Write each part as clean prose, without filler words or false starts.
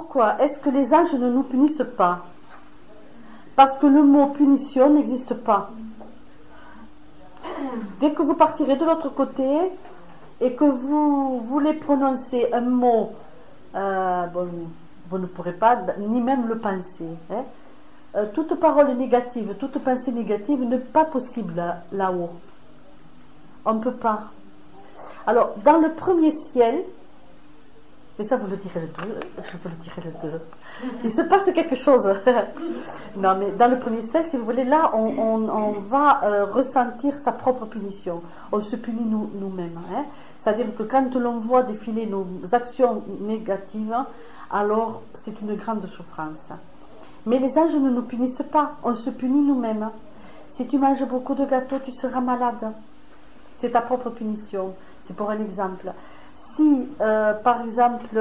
pourquoi est-ce que les anges ne nous punissent pas? Parce que le mot punition n'existe pas. Dès que vous partirez de l'autre côté et que vous voulez prononcer un mot, bon, vous ne pourrez pas ni même le penser. Hein. Toute parole négative, toute pensée négative n'est pas possible là-haut. On ne peut pas. Alors, dans le premier ciel, mais ça vous le direz le 2, je vous le dirai le 2. Il se passe quelque chose. Non, mais dans le premier ciel, si vous voulez, là, on va ressentir sa propre punition. On se punit nous-mêmes. Hein. C'est-à-dire que quand l'on voit défiler nos actions négatives, alors c'est une grande souffrance. Mais les anges ne nous punissent pas, on se punit nous-mêmes. Si tu manges beaucoup de gâteaux, tu seras malade. C'est ta propre punition. C'est pour un exemple. Si, par exemple,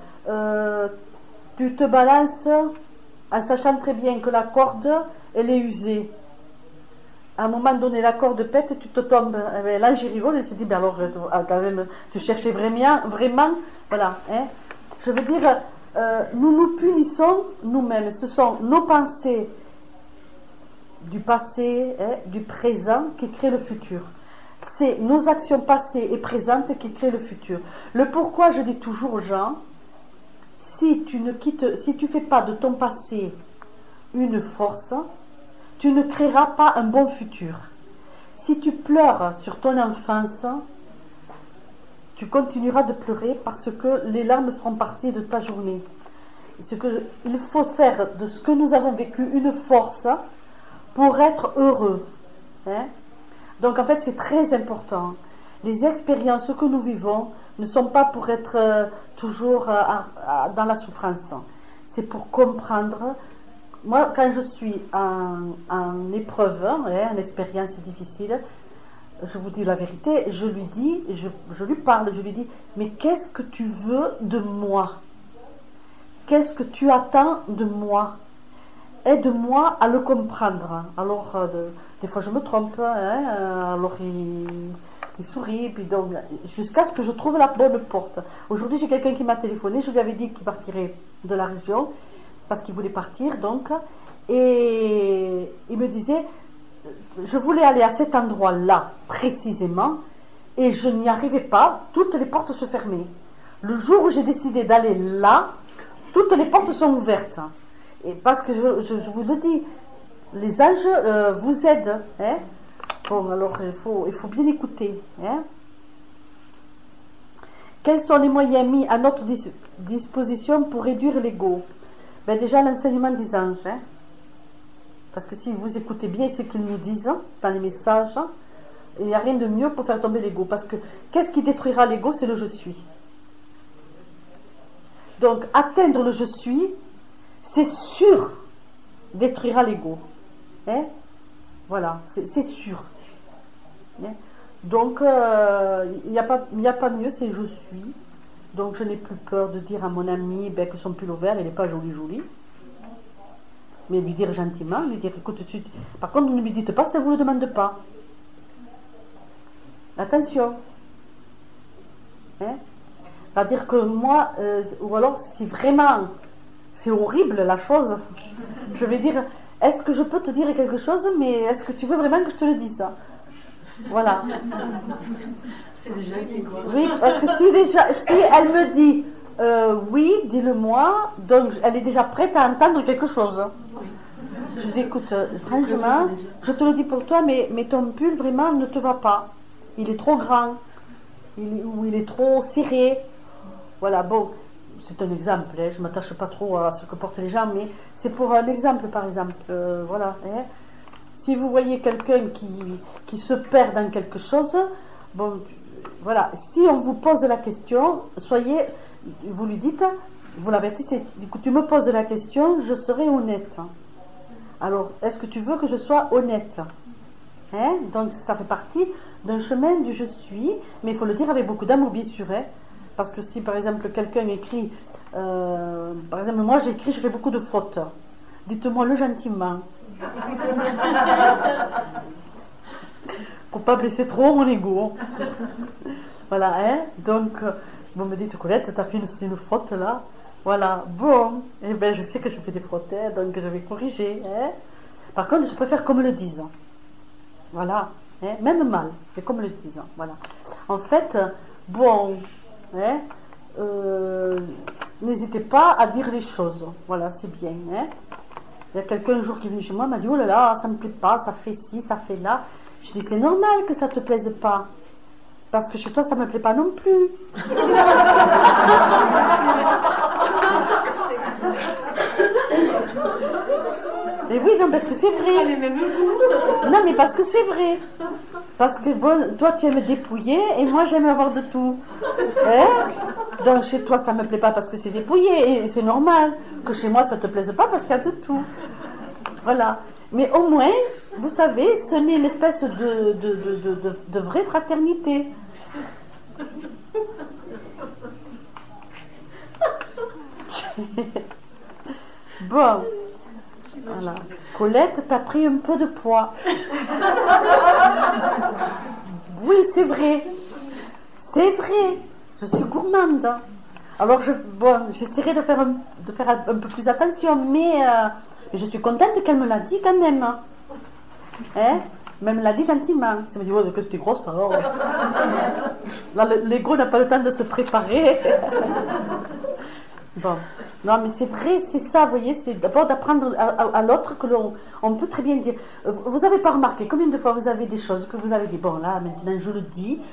tu te balances en sachant très bien que la corde, elle est usée. À un moment donné, la corde pète, tu te tombes. Là, j'y rigole et je dis, ben alors, quand même, tu cherchais vraiment, voilà. Hein. Je veux dire, nous nous punissons nous-mêmes. Ce sont nos pensées du passé, hein, du présent, qui créent le futur. C'est nos actions passées et présentes qui créent le futur. Le pourquoi je dis toujours aux gens, si tu ne fais pas de ton passé une force, tu ne créeras pas un bon futur. Si tu pleures sur ton enfance, tu continueras de pleurer parce que les larmes feront partie de ta journée. Il faut faire de ce que nous avons vécu une force pour être heureux. Hein? Donc en fait c'est très important. Les expériences que nous vivons ne sont pas pour être toujours dans la souffrance. C'est pour comprendre. Moi quand je suis en épreuve, en expérience difficile, je vous dis la vérité, je lui dis, je lui parle, je lui dis, mais qu'est-ce que tu veux de moi? Qu'est-ce que tu attends de moi? Aide-moi à le comprendre. Alors, des fois je me trompe, hein, alors il sourit, puis donc, jusqu'à ce que je trouve la bonne porte. Aujourd'hui, j'ai quelqu'un qui m'a téléphoné, je lui avais dit qu'il partirait de la région, parce qu'il voulait partir, donc, et il me disait, je voulais aller à cet endroit-là, précisément, et je n'y arrivais pas, toutes les portes se fermaient. Le jour où j'ai décidé d'aller là, toutes les portes sont ouvertes. Et parce que je vous le dis, les anges vous aident. Hein? Bon, alors il faut bien écouter. Hein? Quels sont les moyens mis à notre disposition pour réduire l'ego? Ben déjà l'enseignement des anges. Hein? Parce que si vous écoutez bien ce qu'ils nous disent dans les messages, il n'y a rien de mieux pour faire tomber l'ego. Parce que qu'est-ce qui détruira l'ego? C'est le je suis. Donc atteindre le je suis, c'est sûr, détruira l'ego. Hein? Voilà, c'est sûr. Hein? Donc, il n'y a pas mieux, c'est je suis. Donc, je n'ai plus peur de dire à mon ami que son pull au vert, il n'est pas joli. Mais lui dire gentiment, lui dire, écoute, par contre, ne lui dites pas si elle ne vous le demande pas. Attention. Hein? C'est-à-dire que moi, ou alors si vraiment... C'est horrible la chose. Je vais dire, est-ce que je peux te dire quelque chose, mais est-ce que tu veux vraiment que je te le dise? Voilà. C'est déjà dit quoi. Oui, parce que si elle me dit oui, dis-le-moi, donc elle est déjà prête à entendre quelque chose. Je dis, écoute, franchement, je te le dis pour toi, mais ton pull vraiment ne te va pas. Il est trop grand, ou il est trop serré. Voilà, bon. C'est un exemple, hein. Je ne m'attache pas trop à ce que portent les gens, mais c'est pour un exemple, par exemple. Voilà. Hein. Si vous voyez quelqu'un qui se perd dans quelque chose, bon, voilà. Si on vous pose la question, vous lui dites, vous l'avertissez, tu me poses la question, je serai honnête. Alors, est-ce que tu veux que je sois honnête? Hein? Donc, ça fait partie d'un chemin du je suis, mais il faut le dire avec beaucoup d'amour, bien sûr. Hein? Parce que si, par exemple, quelqu'un écrit... par exemple, moi, j'écris, je fais beaucoup de fautes. Dites-moi-le gentiment. Pour pas blesser trop mon ego. Voilà, hein. Donc, vous me dites, Colette, t'as fait une faute, là. Voilà, bon, eh ben, je sais que je fais des fautes, hein, donc je vais corriger. Hein. Par contre, je préfère qu'on me le dise. Voilà, hein, même mal, mais qu'on me le dise. Voilà. En fait, bon, hein, n'hésitez pas à dire les choses. Voilà, c'est bien. Hein. Il y a quelqu'un un jour qui est venu chez moi, m'a dit, oh là là, ça me plaît pas, ça fait ci, ça fait là. Je dis, c'est normal que ça te plaise pas. Parce que chez toi, ça me plaît pas non plus. Et oui, non, parce que c'est vrai. Les mêmes goûts. Non, mais parce que c'est vrai. Parce que bon, toi, tu aimes dépouiller et moi, j'aime avoir de tout. Hein? Donc, chez toi, ça me plaît pas parce que c'est dépouillé. Et c'est normal que chez moi, ça te plaise pas parce qu'il y a de tout. Voilà. Mais au moins, vous savez, ce n'est une espèce de vraie fraternité. Bon. Voilà. Colette, t'as pris un peu de poids. Oui, c'est vrai. C'est vrai. Je suis gourmande. Alors, j'essaierai de faire un peu plus attention, mais je suis contente qu'elle me l'a dit quand même. Hein? Mais elle me l'a dit gentiment. Ça me dit, ouais, que tu es grosse alors. Là, l'ego n'a pas le temps de se préparer. Bon. Non, mais c'est vrai, c'est ça, vous voyez, c'est d'abord d'apprendre à l'autre que on peut très bien dire. Vous n'avez pas remarqué combien de fois vous avez des choses que vous avez dit, bon là, maintenant je le dis,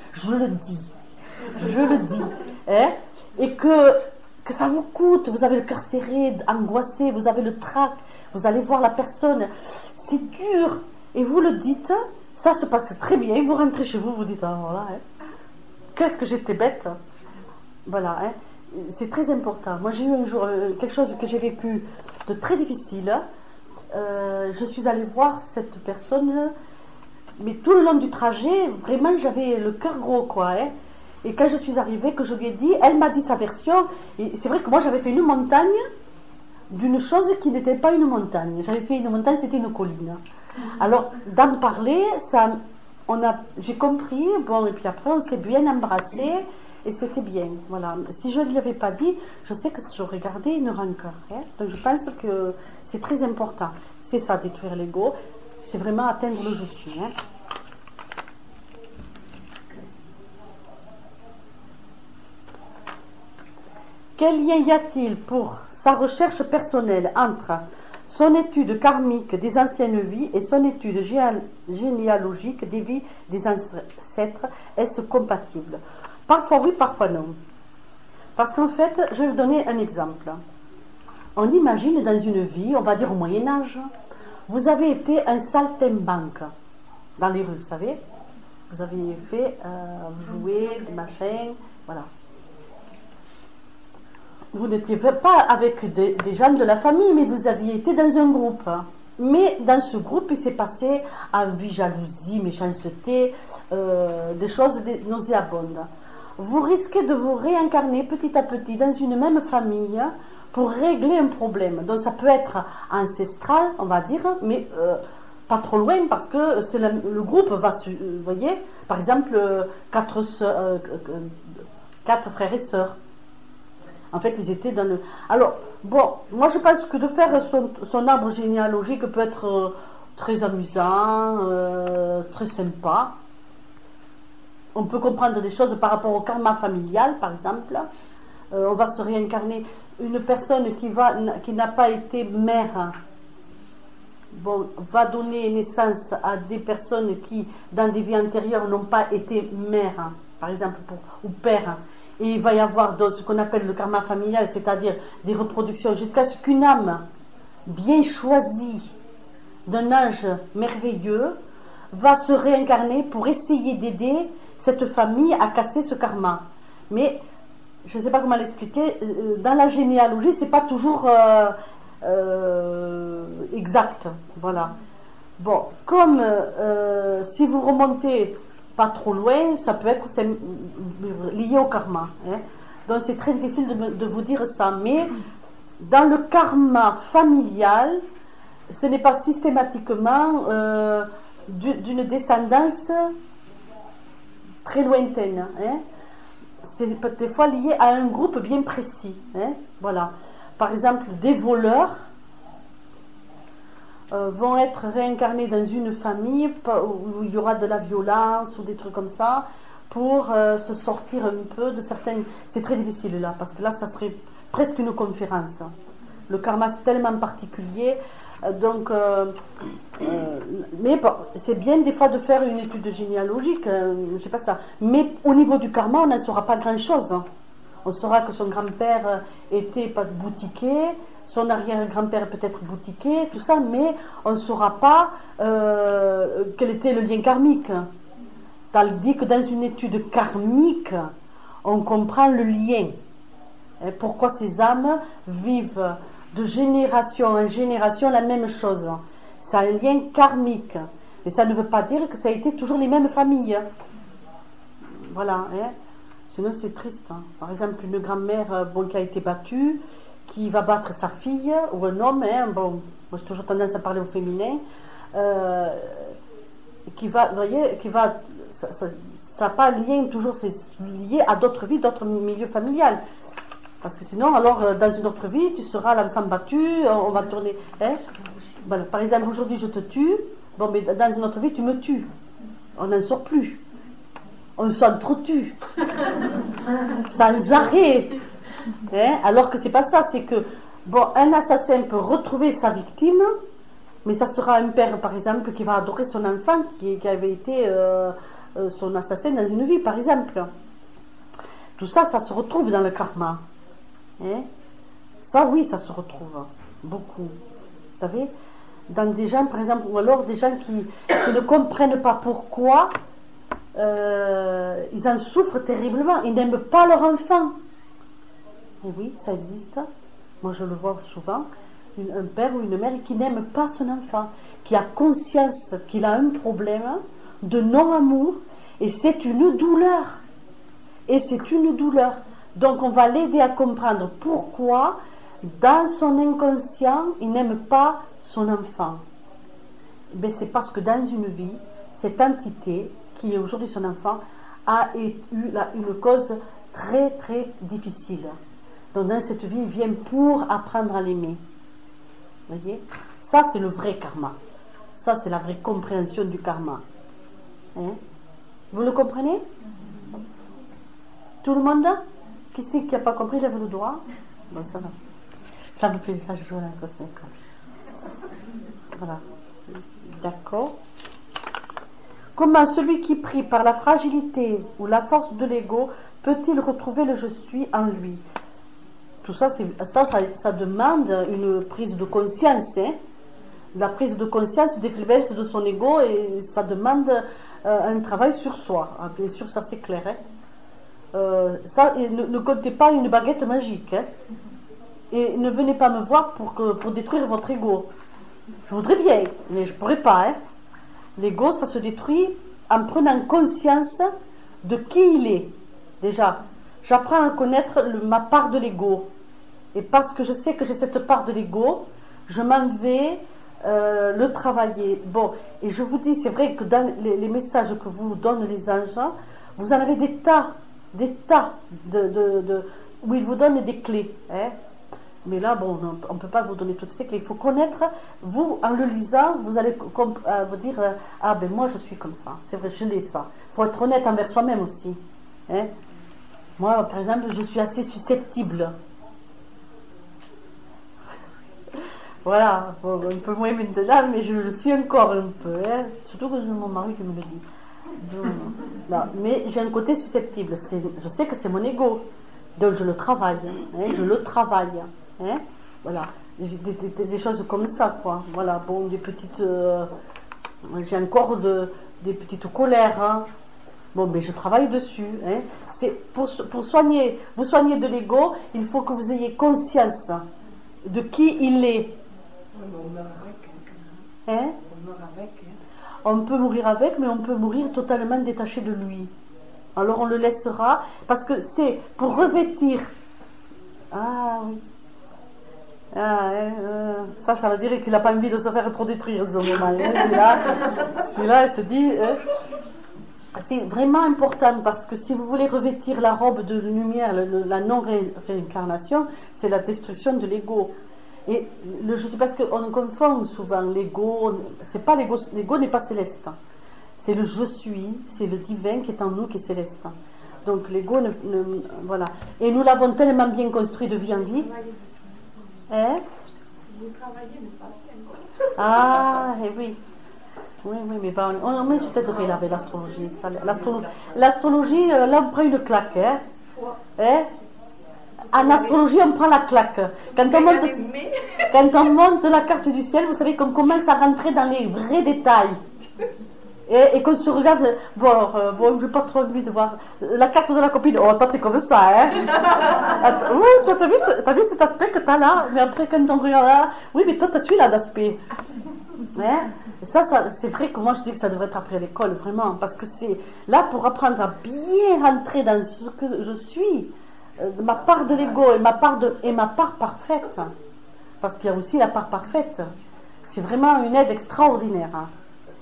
hein, et que ça vous coûte, vous avez le cœur serré, angoissé, vous avez le trac, vous allez voir la personne, c'est dur, et vous le dites, ça se passe très bien, vous rentrez chez vous, vous dites, ah voilà, hein, qu'est-ce que j'étais bête, voilà, hein. C'est très important. Moi, j'ai eu un jour quelque chose que j'ai vécu de très difficile. Je suis allée voir cette personne, mais tout le long du trajet, vraiment, j'avais le cœur gros, quoi. Hein. Et quand je suis arrivée, que je lui ai dit, elle m'a dit sa version. Et c'est vrai que moi, j'avais fait une montagne d'une chose qui n'était pas une montagne. J'avais fait une montagne, c'était une colline. Alors, d'en parler, j'ai compris. Bon, et puis après, on s'est bien embrassés. Et c'était bien, voilà. Si je ne l'avais pas dit, je sais que j'aurais gardé une rancœur. Hein. Donc je pense que c'est très important. C'est ça, détruire l'ego. C'est vraiment atteindre le je suis. Hein. Quel lien y a-t-il pour sa recherche personnelle entre son étude karmique des anciennes vies et son étude généalogique des vies des ancêtres? Est-ce compatible? Parfois oui, parfois non. Parce qu'en fait, je vais vous donner un exemple. On imagine dans une vie, on va dire au Moyen-Âge, vous avez été un saltimbanque dans les rues, vous savez. Vous avez fait jouer, des machins, voilà. Vous n'étiez pas avec des gens de la famille, mais vous aviez été dans un groupe. Mais dans ce groupe, il s'est passé envie, jalousie, méchanceté, des choses nauséabondes. Vous risquez de vous réincarner petit à petit dans une même famille pour régler un problème. Donc ça peut être ancestral, on va dire, mais pas trop loin parce que le groupe va, vous voyez, par exemple, 4 frères et sœurs. En fait, ils étaient dans le... Alors, bon, moi je pense que de faire son arbre généalogique peut être très amusant, très sympa. On peut comprendre des choses par rapport au karma familial, par exemple. On va se réincarner. Une personne qui n'a pas été mère, bon, va donner naissance à des personnes qui, dans des vies antérieures, n'ont pas été mères, par exemple, ou pères. Et il va y avoir ce qu'on appelle le karma familial, c'est-à-dire des reproductions, jusqu'à ce qu'une âme bien choisie, d'un âge merveilleux, va se réincarner pour essayer d'aider cette famille à casser ce karma. Mais, je ne sais pas comment l'expliquer, dans la généalogie, c'est pas toujours exact. Voilà. Bon, comme si vous remontez pas trop loin, ça peut être lié au karma. Hein. Donc c'est très difficile de vous dire ça. Mais dans le karma familial, ce n'est pas systématiquement d'une descendance très lointaine. Hein. c'est des fois lié à un groupe bien précis. Hein, voilà. Par exemple, des voleurs vont être réincarnés dans une famille où il y aura de la violence ou des trucs comme ça pour se sortir un peu de certaines... C'est très difficile là, parce que là, ça serait presque une conférence. Le karma, c'est tellement particulier. Donc, mais bon, c'est bien des fois de faire une étude généalogique, je sais pas ça. Mais au niveau du karma, on n'en saura pas grand-chose. On saura que son grand-père était pas boutiquier, son arrière-grand-père peut-être boutiquier, tout ça, mais on ne saura pas quel était le lien karmique. Tandis que dans une étude karmique, on comprend le lien. Et pourquoi ces âmes vivent de génération en génération la même chose. C'est un lien karmique. Et ça ne veut pas dire que ça a été toujours les mêmes familles. Voilà. Hein. Sinon, c'est triste. Hein. Par exemple, une grand-mère qui a été battue, qui va battre sa fille, ou un homme, hein, bon, moi j'ai toujours tendance à parler au féminin, qui va, vous voyez, qui va, ça n'a pas lien toujours, c'est lié à d'autres vies, d'autres milieux familiales. Parce que sinon, alors, dans une autre vie, tu seras l'enfant battu, on va tourner. Hein? Voilà. Par exemple, aujourd'hui, je te tue, bon, mais dans une autre vie, tu me tues. On n'en sort plus. On s'entretue. Sans arrêt. Hein? Alors que c'est pas ça, c'est que, bon, un assassin peut retrouver sa victime, mais ça sera un père, par exemple, qui va adorer son enfant qui avait été son assassin dans une vie, par exemple. Tout ça, ça se retrouve dans le karma. Hein? Ça, oui, ça se retrouve beaucoup. Vous savez, dans des gens, par exemple, ou alors des gens qui ne comprennent pas pourquoi ils en souffrent terriblement. Ils n'aiment pas leur enfant. Et oui, ça existe. Moi, je le vois souvent. Un père ou une mère qui n'aime pas son enfant, qui a conscience qu'il a un problème de non-amour, et c'est une douleur. Et c'est une douleur. Donc, on va l'aider à comprendre pourquoi, dans son inconscient, il n'aime pas son enfant. Ben, c'est parce que dans une vie, cette entité, qui est aujourd'hui son enfant, a eu une cause très, très difficile. Donc, dans cette vie, il vient pour apprendre à l'aimer. Vous voyez? Ça, c'est le vrai karma. Ça, c'est la vraie compréhension du karma. Hein? Vous le comprenez? Tout le monde? Qui c'est qui n'a pas compris? Lève le doigt. Bon, ça va. Ça me plaît, ça je joue à l'intéressant. Voilà. D'accord. Comment celui qui prie par la fragilité ou la force de l'ego peut-il retrouver le je suis en lui? Tout ça, ça demande une prise de conscience. Hein? La prise de conscience des faiblesses de son ego, et ça demande un travail sur soi. Ah, bien sûr, ça c'est clair. Hein? Ça, ne comptez pas une baguette magique. Hein? Et ne venez pas me voir pour détruire votre ego. Je voudrais bien, mais je ne pourrais pas. Hein? L'ego, ça se détruit en prenant conscience de qui il est. Déjà, j'apprends à connaître ma part de l'ego. Et parce que je sais que j'ai cette part de l'ego, je m'en vais le travailler. Bon, et je vous dis, c'est vrai que dans les messages que vous donnent les anges, vous en avez des tas où ils vous donnent des clés. Hein? Mais là, bon, on ne peut pas vous donner toutes ces clés. Il faut connaître, vous, en le lisant, vous allez vous dire, ah ben moi je suis comme ça. C'est vrai, je l'ai ça. Il faut être honnête envers soi-même aussi. Hein? Moi, par exemple, je suis assez susceptible. Voilà, bon, un peu moins maintenant, mais je le suis encore un peu. Hein? Surtout que j'ai mon mari qui me le dit. Donc, non, mais j'ai un côté susceptible. Je sais que c'est mon ego. Donc je le travaille. Hein? Je le travaille. Hein? Voilà. Des choses comme ça, quoi. Voilà, bon, des petites... j'ai encore des petites colères. Hein? Bon, mais je travaille dessus. Hein? C'est pour soigner, vous soigner de l'ego, il faut que vous ayez conscience de qui il est. On meurt avec. Hein? On meurt avec. On peut mourir avec, mais on peut mourir totalement détaché de lui. Alors on le laissera, parce que c'est pour revêtir. Ah oui. Ah, ça veut dire qu'il n'a pas envie de se faire trop détruire ce moment. Hein, celui-là, il se dit... c'est vraiment important parce que si vous voulez revêtir la robe de lumière, la non-réincarnation, c'est la destruction de l'ego. Et je dis parce qu'on confond souvent l'ego, c'est pas l'ego n'est pas céleste. C'est le je suis, c'est le divin qui est en nous qui est céleste. Donc l'ego, voilà. Et nous l'avons tellement bien construit de vie en vie. Hein? Vous travaillez, mais pas Ah, et oui. Oui, mais mais je t'aiderai avec l'astrologie. L'astrologie, là, on prend une claque. Hein? En astrologie, on prend la claque. Quand on monte la carte du ciel, vous savez qu'on commence à rentrer dans les vrais détails. Et qu'on se regarde, bon, j'ai pas trop envie de voir la carte de la copine. Oh, toi, t'es comme ça, hein? Oui, toi, t'as vu cet aspect que t'as là? Mais après, quand on regarde là, oui, mais toi, t'as celui-là d'aspect. Hein? Ça, c'est vrai que moi, je dis que ça devrait être appris à l'école, vraiment. Parce que c'est là pour apprendre à bien rentrer dans ce que je suis, ma part de l'ego et ma part parfaite. Parce qu'il y a aussi la part parfaite. C'est vraiment une aide extraordinaire. Hein.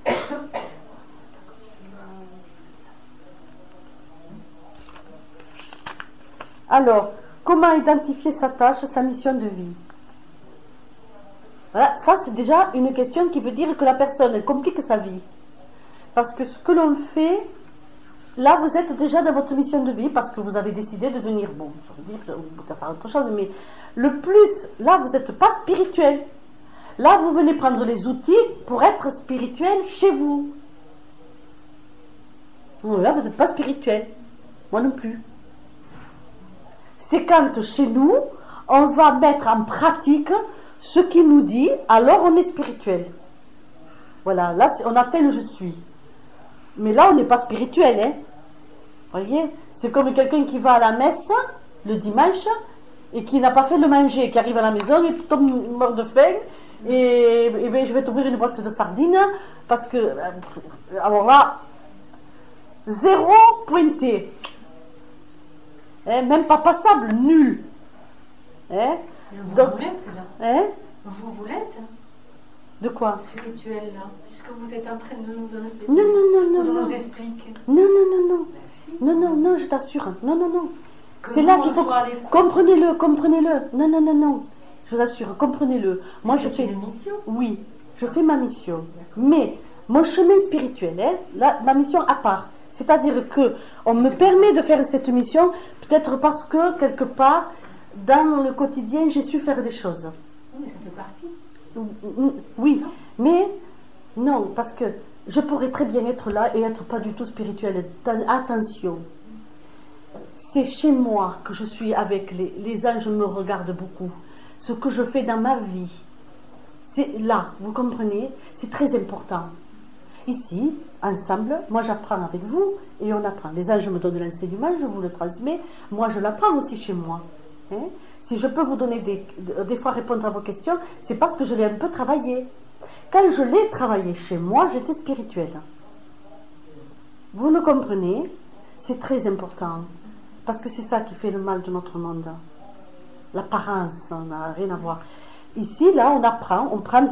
Alors, comment identifier sa tâche, sa mission de vie? Voilà, ça c'est déjà une question qui veut dire que la personne complique sa vie. Parce que ce que l'on fait, là vous êtes déjà dans votre mission de vie parce que vous avez décidé de venir, bon, ça veut dire que vous pouvez faire autre chose, mais le plus, là vous n'êtes pas spirituel. Là vous venez prendre les outils pour être spirituel chez vous. Là vous n'êtes pas spirituel. Moi non plus. C'est quand chez nous, on va mettre en pratique ce qu'il nous dit, alors on est spirituel. Voilà, là on atteint le je suis. Mais là on n'est pas spirituel, hein. Voyez, c'est comme quelqu'un qui va à la messe le dimanche et qui n'a pas fait le manger, qui arrive à la maison et tombe mort de faim et bien, je vais t'ouvrir une boîte de sardines parce que, alors là, zéro pointé. Hein, même pas passable, nul. Hein? Donc, vous l'êtes, là. Hein? Vous l'êtes De quoi? spirituel, là, puisque vous êtes en train de nous enseigner. Non, de non. nous expliquer. Non. Ben, si. Non, je t'assure. Non. Que C'est nous, là qu'il on faut... soit allés- Comprenez-le. Non. Je vous assure, comprenez-le. Moi, je C'est fais... une mission. Oui, je fais ma mission. Mais mon chemin spirituel, hein, là, ma mission à part. C'est-à-dire que on me permet de faire cette mission, peut-être parce que, quelque part, dans le quotidien, j'ai su faire des choses. Oui, mais ça fait partie. Oui, mais non, parce que je pourrais très bien être là et être pas du tout spirituelle. Attention, c'est chez moi que je suis avec les anges me regardent beaucoup. Ce que je fais dans ma vie, c'est là, vous comprenez, c'est très important. Ici, ensemble, moi j'apprends avec vous et on apprend. Les anges me donnent l'enseignement, je vous le transmets. Moi je l'apprends aussi chez moi. Hein? Si je peux vous donner des fois répondre à vos questions, c'est parce que je l'ai un peu travaillé. Quand je l'ai travaillé chez moi, j'étais spirituelle. Vous le comprenez? C'est très important. Parce que c'est ça qui fait le mal de notre monde. L'apparence, on n'a rien à voir. Ici, là, on apprend,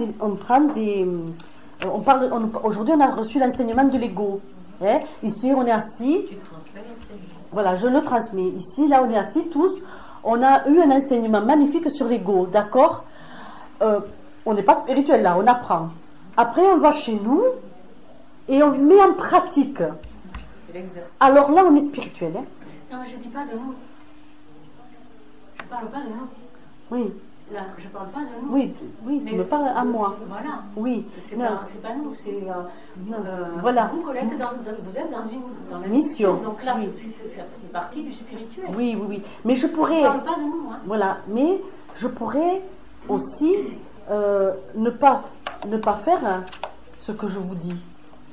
aujourd'hui, on a reçu l'enseignement de l'ego. Hein? Ici, on est assis. Tu transmets l'enseignement. Voilà, je le transmets. Ici, là, on est assis tous. On a eu un enseignement magnifique sur l'ego, d'accord? On n'est pas spirituel là, on apprend. Après, on va chez nous et on met en pratique. C'est l'exercice. Alors là, on est spirituel. Hein? Non, mais je ne dis pas de nous. Je ne parle pas de nous. Oui, Là, je ne parle pas de nous. oui, tu Mais me parles à moi. Voilà. Oui, C'est non. pas nous, c'est. Voilà. Vous, Colette, vous êtes dans la Mission. Donc là, Oui. c'est partie du spirituel. Oui. Mais je Je pourrais. ne parle pas de nous. Hein. Voilà, mais je pourrais aussi ne pas faire ce que je vous dis.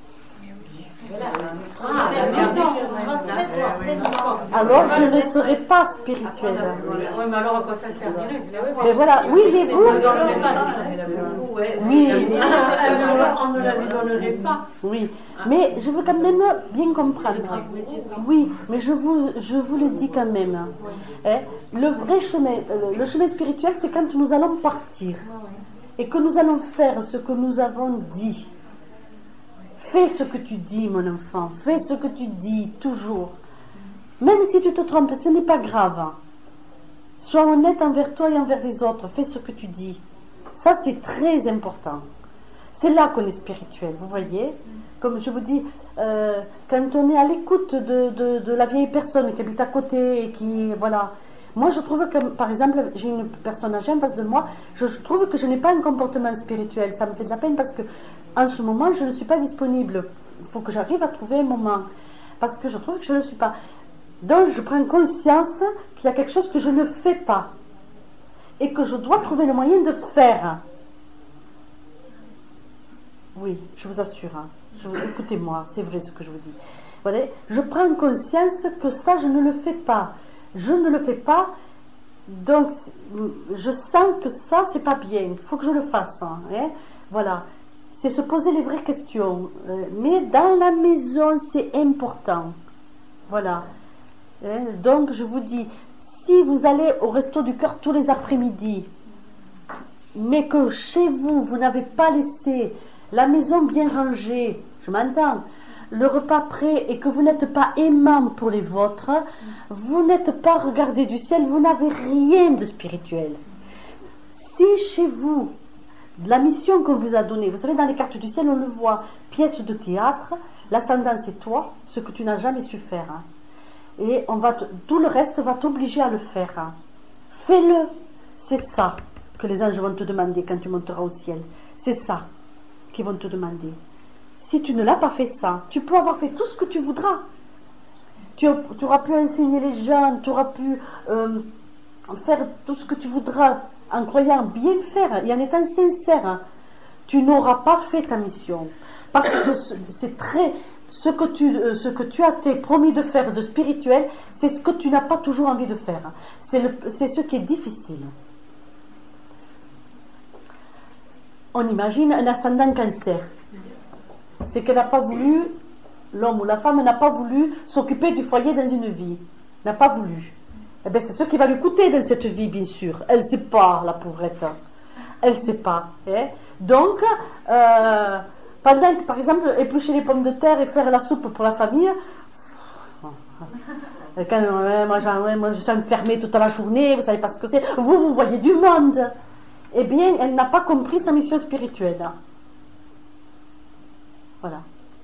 Alors je ne serai pas spirituelle. Oui, mais alors à quoi ça servirait? Mais voilà, oui, mais vous. Oui. On ne la lui donnerait pas. Oui, mais je veux quand même bien comprendre. Oui, mais je vous le dis quand même. Hein, le vrai chemin, le chemin spirituel, c'est quand nous allons partir et que nous allons faire ce que nous avons dit. Fais ce que tu dis, mon enfant. Fais ce que tu dis, toujours. Même si tu te trompes, ce n'est pas grave. Sois honnête envers toi et envers les autres. Fais ce que tu dis. Ça, c'est très important. C'est là qu'on est spirituel, vous voyez. Comme je vous dis, quand on est à l'écoute de la vieille personne qui habite à côté et qui, voilà. Moi, je trouve que, par exemple, j'ai une personne âgée en face de moi, je trouve que je n'ai pas un comportement spirituel. Ça me fait de la peine parce que, en ce moment, je ne suis pas disponible. Il faut que j'arrive à trouver un moment. Parce que je trouve que je ne le suis pas. Donc, je prends conscience qu'il y a quelque chose que je ne fais pas. Et que je dois trouver le moyen de faire. Oui, je vous assure. Écoutez-moi, c'est vrai ce que je vous dis. Voilà, je prends conscience que ça, je ne le fais pas. Je ne le fais pas, donc je sens que ça, c'est pas bien. Il faut que je le fasse. Hein. Voilà. C'est se poser les vraies questions. Mais dans la maison, c'est important. Voilà. Donc, je vous dis, si vous allez au Resto du Cœur tous les après-midi, mais que chez vous, vous n'avez pas laissé la maison bien rangée, je m'entends, le repas prêt et que vous n'êtes pas aimant pour les vôtres, vous n'êtes pas regardé du ciel, vous n'avez rien de spirituel. Si chez vous, de la mission qu'on vous a donnée, vous savez, dans les cartes du ciel, on le voit, pièce de théâtre, l'ascendant c'est toi, ce que tu n'as jamais su faire. Hein. Et tout le reste va t'obliger à le faire. Hein. Fais-le. C'est ça que les anges vont te demander quand tu monteras au ciel. C'est ça qu'ils vont te demander. Si tu ne l'as pas fait ça, tu peux avoir fait tout ce que tu voudras. Tu auras pu enseigner les gens, tu auras pu faire tout ce que tu voudras en croyant bien faire et en étant sincère. Tu n'auras pas fait ta mission. Parce que c'est très... Ce que tu as été promis de faire de spirituel, c'est ce que tu n'as pas toujours envie de faire. C'est ce qui est difficile. On imagine un ascendant cancer. C'est qu'elle n'a pas voulu, l'homme ou la femme n'a pas voulu s'occuper du foyer dans une vie. N'a pas voulu. Eh bien, c'est ce qui va lui coûter dans cette vie, bien sûr. Elle ne sait pas, la pauvrette. Elle ne sait pas. Hein? Donc, pendant que, par exemple, éplucher les pommes de terre et faire la soupe pour la famille, moi je suis enfermée toute la journée, vous ne savez pas ce que c'est. Vous voyez du monde. Eh bien, elle n'a pas compris sa mission spirituelle. Voilà.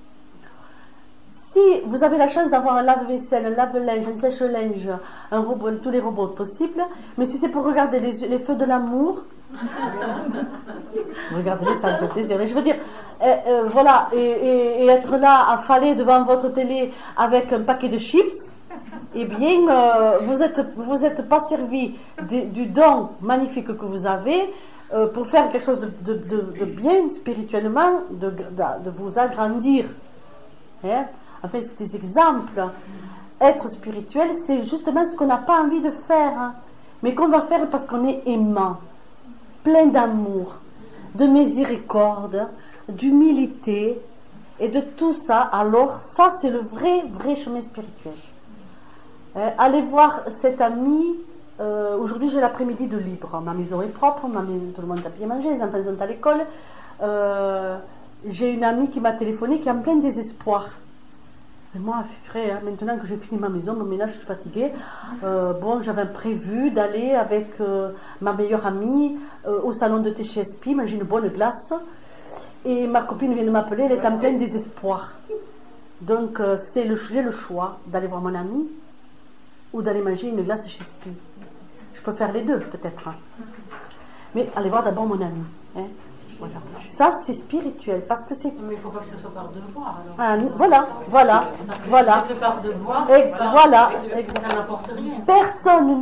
Si vous avez la chance d'avoir un lave-vaisselle, un lave-linge, un sèche-linge, un robot, tous les robots possibles, mais si c'est pour regarder les feux de l'amour, regardez-les, ça me fait plaisir. Mais je veux dire, voilà, et être là, affalé devant votre télé avec un paquet de chips, eh bien, vous êtes pas servi du don magnifique que vous avez pour faire quelque chose de bien spirituellement, de vous agrandir. Hein? Enfin, c'est des exemples. Être spirituel, c'est justement ce qu'on n'a pas envie de faire, hein, mais qu'on va faire parce qu'on est aimant, plein d'amour, de miséricorde, d'humilité et de tout ça. Alors, ça, c'est le vrai chemin spirituel. Allez voir cette amie. Aujourd'hui, j'ai l'après-midi de libre. Ma maison est propre, tout le monde a bien mangé, les enfants sont à l'école. J'ai une amie qui m'a téléphoné qui est en plein désespoir. Et moi, frère, hein, maintenant que j'ai fini ma maison, mon ménage, je suis fatiguée. Bon, j'avais prévu d'aller avec ma meilleure amie au salon de thé chez SP, manger une bonne glace. Et ma copine vient de m'appeler, elle est en plein désespoir. Donc, j'ai le choix d'aller voir mon amie ou d'aller manger une glace chez SP. Je peux faire les deux, peut-être. Hein. Mais allez voir d'abord mon amie. Hein. Voilà. Ça, c'est spirituel, parce que c'est... Mais il ne faut pas que ce soit par devoir, alors. Ah, voilà. Si c'est par devoir, ça n'apporte rien. Personne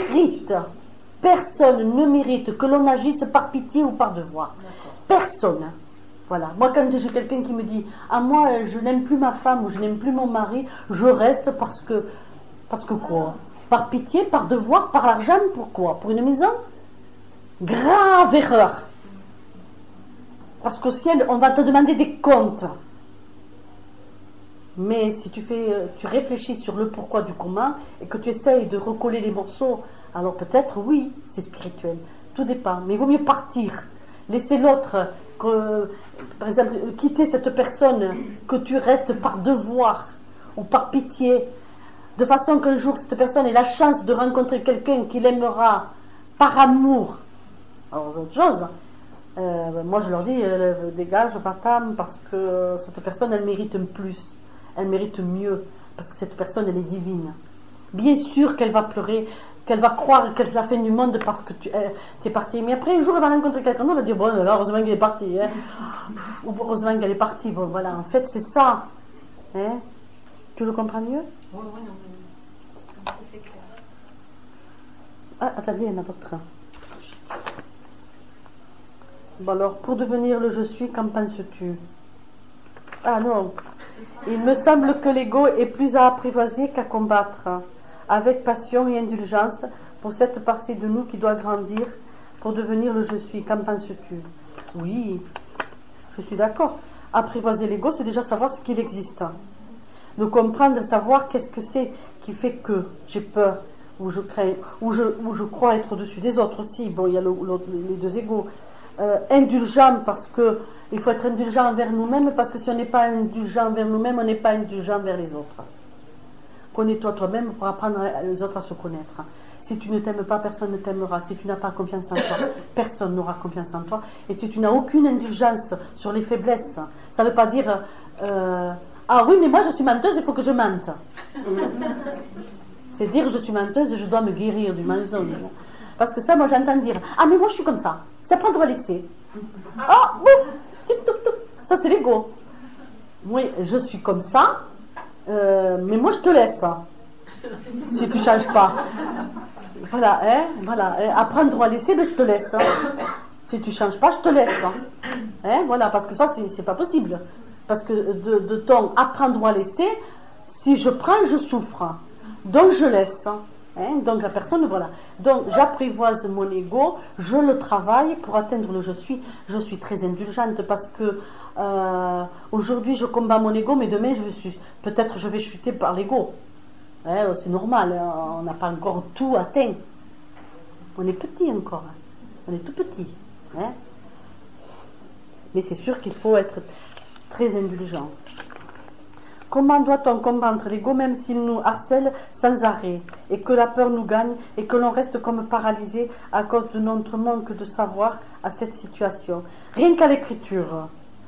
ne mérite que l'on agisse par pitié ou par devoir. Personne. Voilà. Moi, quand j'ai quelqu'un qui me dit « Ah, moi, je n'aime plus ma femme ou je n'aime plus mon mari, je reste parce que quoi? Par pitié, par devoir, par argent, pourquoi? Pour une maison? Grave erreur. Parce qu'au ciel, on va te demander des comptes. Mais si tu réfléchis sur le pourquoi du comment et que tu essayes de recoller les morceaux, alors peut-être, oui, c'est spirituel. Tout dépend. Mais il vaut mieux partir. Laisser l'autre par exemple, quitter cette personne, que tu restes par devoir ou par pitié, de façon qu'un jour cette personne ait la chance de rencontrer quelqu'un qui l'aimera par amour. Alors c'est autre chose. Moi je leur dis, dégage, va-t'en, parce que cette personne elle mérite plus, elle mérite mieux, parce que cette personne elle est divine. Bien sûr qu'elle va pleurer, qu'elle va croire que c'est la fin du monde parce que tu es parti. Mais après, un jour, elle va rencontrer quelqu'un d'autre, elle va dire, bon, là, heureusement qu'elle est partie. Hein. Heureusement qu'elle est partie. Bon, voilà, en fait, c'est ça. Hein. Tu le comprends mieux? Oui, oui, non, mais comme ça, c'est clair. Ah, attendez, il y en a d'autres. Bon, alors, pour devenir le je suis, qu'en penses-tu? Ah non. Il me semble que l'ego est plus à apprivoiser qu'à combattre, avec passion et indulgence pour cette partie de nous qui doit grandir pour devenir le je suis. Qu'en penses-tu? Oui, je suis d'accord. Apprivoiser l'ego, c'est déjà savoir ce qu'il existe. De comprendre, savoir qu'est-ce que c'est qui fait que j'ai peur, ou je crains, ou je crois être au-dessus des autres aussi. Bon, il y a les deux égos. Indulgent parce que il faut être indulgent envers nous-mêmes, parce que si on n'est pas indulgent envers nous-mêmes, on n'est pas indulgent envers les autres. Connais-toi toi-même pour apprendre les autres à se connaître. Si tu ne t'aimes pas, personne ne t'aimera. Si tu n'as pas confiance en toi, personne n'aura confiance en toi. Et si tu n'as aucune indulgence sur les faiblesses, ça ne veut pas dire ah oui, mais moi je suis menteuse, il faut que je mente. C'est dire je suis menteuse, je dois me guérir du mensonge. Parce que ça, moi j'entends dire ah mais moi je suis comme ça, c'est prendre ou laisser. Ah bon, ça c'est l'ego. Oui, je suis comme ça. Mais moi je te laisse si tu changes pas. Voilà, hein, voilà. Apprendre à laisser, ben je te laisse. Si tu changes pas, je te laisse. Hein, voilà, parce que ça c'est pas possible. Parce que de ton apprendre à laisser, si je prends, je souffre. Donc je laisse. Hein, donc la personne, voilà. Donc j'apprivoise mon ego, je le travaille pour atteindre le je suis. Je suis très indulgente parce que aujourd'hui je combats mon ego, mais demain peut-être je vais chuter par l'ego. Hein, c'est normal, on n'a pas encore tout atteint. On est petit encore, hein. On est tout petit. Hein. Mais c'est sûr qu'il faut être très indulgent. Comment doit-on combattre l'ego même s'il nous harcèle sans arrêt et que la peur nous gagne et que l'on reste comme paralysé à cause de notre manque de savoir à cette situation? Rien qu'à l'écriture,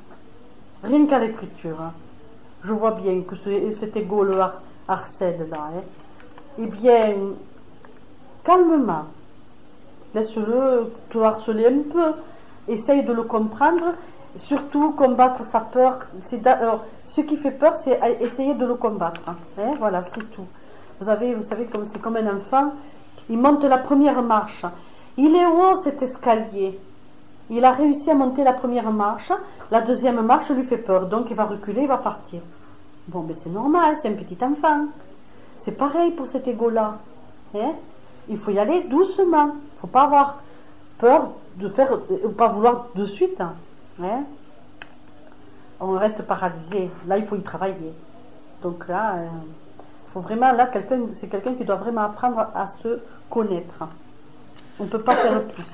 je vois bien que cet ego le harcèle là. Hein. Eh bien, calmement, laisse-le te harceler un peu, essaye de le comprendre. Surtout combattre sa peur. Alors, ce qui fait peur, c'est essayer de le combattre. Hein, voilà, c'est tout. Vous savez, comme c'est comme un enfant, il monte la première marche. Il est haut cet escalier. Il a réussi à monter la première marche. La deuxième marche lui fait peur. Donc il va reculer, il va partir. Bon, ben c'est normal, c'est un petit enfant. C'est pareil pour cet ego-là. Hein, il faut y aller doucement. Il ne faut pas avoir peur de faire, pas vouloir de suite. Hein? On reste paralysé. Là, il faut y travailler. Donc là, faut vraiment, là, c'est quelqu'un qui doit vraiment apprendre à se connaître. On ne peut pas faire plus.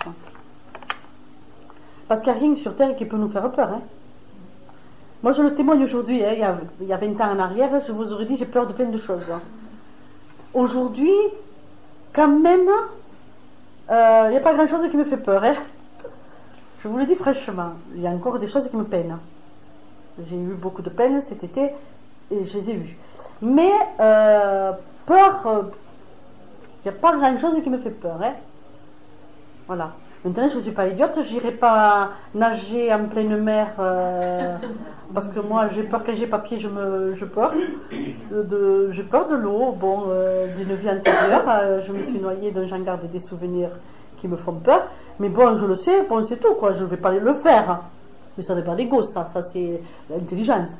Parce qu'il n'y a rien sur Terre qui peut nous faire peur. Hein? Moi, je le témoigne aujourd'hui. Hein, il y a 20 ans en arrière, je vous aurais dit, j'ai peur de plein de choses. Aujourd'hui, quand même, il n'y a pas grand-chose qui me fait peur. Hein? Je vous le dis franchement, il y a encore des choses qui me peinent. J'ai eu beaucoup de peine cet été et je les ai eues. Mais peur, il n'y a pas grand-chose qui me fait peur. Hein. Voilà. Maintenant, je ne suis pas idiote, je n'irai pas nager en pleine mer parce que moi, j'ai peur quand j'ai papier, je peur. J'ai peur de l'eau, bon, d'une vie antérieure. Je me suis noyée, donc j'en garde des souvenirs qui me font peur. Mais bon, je le sais, bon, c'est tout, quoi. Je ne vais pas le faire. Mais ça n'est pas l'ego, ça c'est l'intelligence.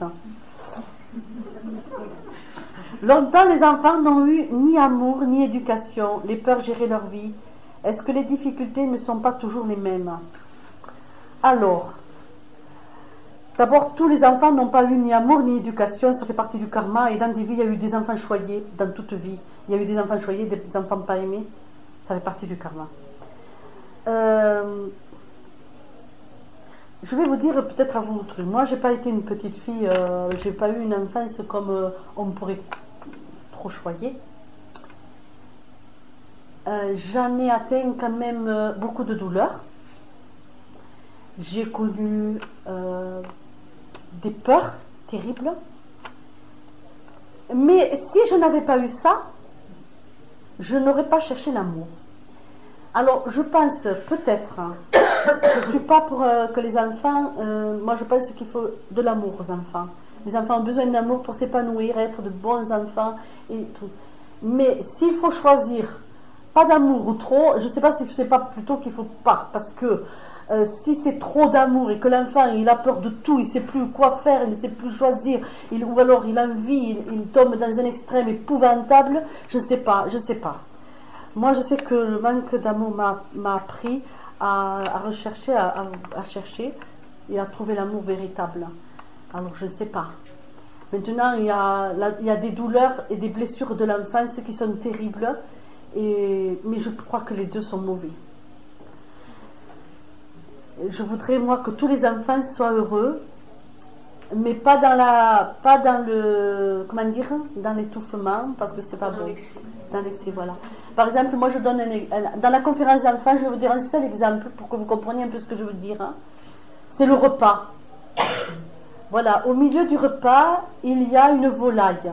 Longtemps, les enfants n'ont eu ni amour, ni éducation. Les peurs géraient leur vie. Est-ce que les difficultés ne sont pas toujours les mêmes? Alors, d'abord, tous les enfants n'ont pas eu ni amour, ni éducation. Ça fait partie du karma. Et dans des vies, il y a eu des enfants choyés. Dans toute vie, il y a eu des enfants choyés, des enfants pas aimés. Ça fait partie du karma. je vais vous dire peut-être à vous un truc. Moi, j'ai pas été une petite fille, j'ai pas eu une enfance comme on pourrait trop choyer. J'en ai atteint quand même beaucoup de douleurs. J'ai connu des peurs terribles. Mais si je n'avais pas eu ça, je n'aurais pas cherché l'amour. Alors, je pense peut-être, je ne suis pas pour que les enfants, moi je pense qu'il faut de l'amour aux enfants. Les enfants ont besoin d'amour pour s'épanouir, être de bons enfants et tout. Mais s'il faut choisir pas d'amour ou trop, je ne sais pas si c'est pas plutôt qu'il faut pas, parce que si c'est trop d'amour et que l'enfant il a peur de tout, il ne sait plus quoi faire, il ne sait plus choisir, ou alors il a envie, il tombe dans un extrême épouvantable, je ne sais pas, je ne sais pas. Moi, je sais que le manque d'amour m'a appris à rechercher, à chercher et à trouver l'amour véritable. Alors, je ne sais pas. Maintenant, il y a des douleurs et des blessures de l'enfance qui sont terribles, mais je crois que les deux sont mauvais. Je voudrais, moi, que tous les enfants soient heureux, mais pas dans le, comment dire, dans l'étouffement, parce que c'est pas bon. Dans l'excès, voilà. Par exemple, moi je donne dans la conférence d'enfants, je vais vous dire un seul exemple pour que vous compreniez un peu ce que je veux dire. Hein. C'est le repas. Voilà, au milieu du repas, il y a une volaille.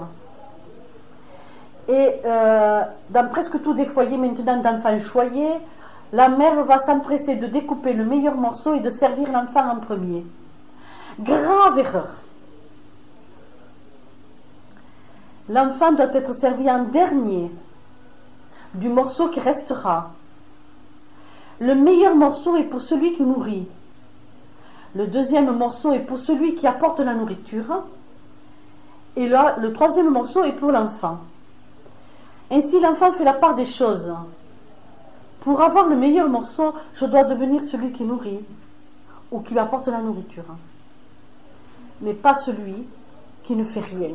Et dans presque tous des foyers maintenant d'enfants choyés, la mère va s'empresser de découper le meilleur morceau et de servir l'enfant en premier. Grave erreur. L'enfant doit être servi en dernier du morceau qui restera. Le meilleur morceau est pour celui qui nourrit. Le deuxième morceau est pour celui qui apporte la nourriture. Et là, le troisième morceau est pour l'enfant. Ainsi, l'enfant fait la part des choses. Pour avoir le meilleur morceau, je dois devenir celui qui nourrit ou qui apporte la nourriture. Mais pas celui qui ne fait rien.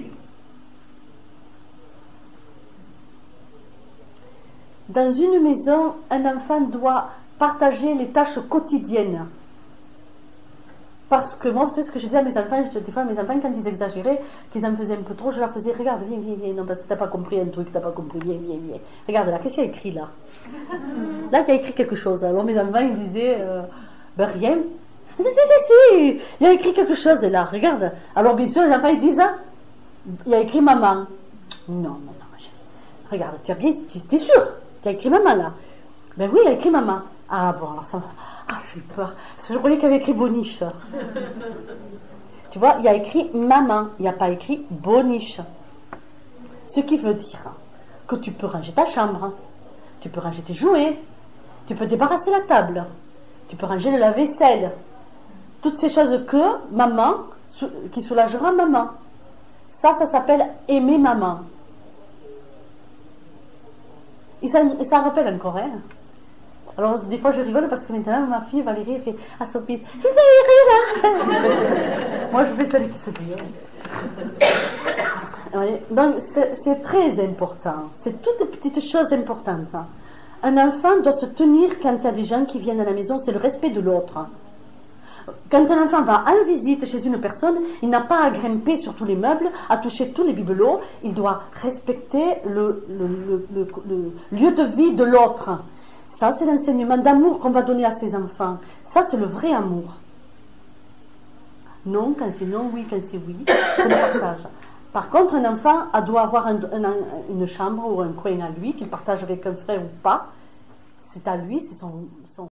Dans une maison, un enfant doit partager les tâches quotidiennes. Parce que moi, c'est ce que je dis à mes enfants, des fois, mes enfants, quand ils exagéraient, qu'ils en faisaient un peu trop, je leur faisais, regarde, viens, viens, viens, non, parce que tu n'as pas compris un truc, tu n'as pas compris, viens, viens, viens. Regarde là, qu'est-ce qu'il y a écrit là? Là, il y a écrit quelque chose. Alors mes enfants, ils disaient, ben rien. Si, il y a écrit quelque chose là, regarde. Alors bien sûr, les enfants, ils disent, il y a écrit maman. Non, ma chérie. Regarde, tu es sûr? Tu as écrit maman là? Ben oui, il y a écrit maman. Ah bon, alors ça m'a... Ah, j'ai eu peur. Parce que je croyais qu'il y avait écrit Boniche. Tu vois, il y a écrit maman, il n'y a pas écrit Boniche. Ce qui veut dire que tu peux ranger ta chambre, tu peux ranger tes jouets, tu peux débarrasser la table, tu peux ranger le lave-vaisselle. Toutes ces choses que maman, qui soulagera maman. Ça s'appelle aimer maman. Et ça rappelle encore, hein. Alors, des fois, je rigole parce que maintenant, ma fille, Valérie, elle fait à son fils, moi, je fais celui qui se dit. Donc, c'est très important. C'est toutes petites choses importantes. Un enfant doit se tenir quand il y a des gens qui viennent à la maison, c'est le respect de l'autre. Quand un enfant va en visite chez une personne, il n'a pas à grimper sur tous les meubles, à toucher tous les bibelots, il doit respecter le lieu de vie de l'autre. Ça, c'est l'enseignement d'amour qu'on va donner à ses enfants. Ça, c'est le vrai amour. Non, quand c'est non, oui, quand c'est oui, c'est le partage. Par contre, un enfant doit avoir une chambre ou un coin à lui, qu'il partage avec un frère ou pas. C'est à lui, c'est son